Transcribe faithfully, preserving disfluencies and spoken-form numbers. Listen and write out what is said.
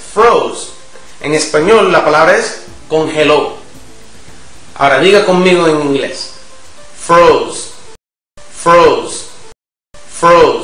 froze. En español la palabra es congeló. Ahora diga conmigo en inglés. Froze, froze, froze.